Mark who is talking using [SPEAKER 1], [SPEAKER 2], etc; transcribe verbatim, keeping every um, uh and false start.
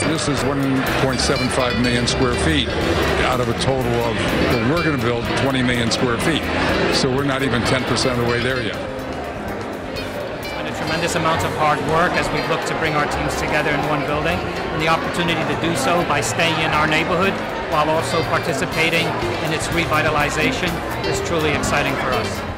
[SPEAKER 1] this is one point seven five million square feet out of a total of, well, we're going to build twenty million square feet. So we're not even ten percent of the way there yet.
[SPEAKER 2] It's been a tremendous amount of hard work as we look to bring our teams together in one building, and the opportunity to do so by staying in our neighborhood while also participating in its revitalization is truly exciting for us.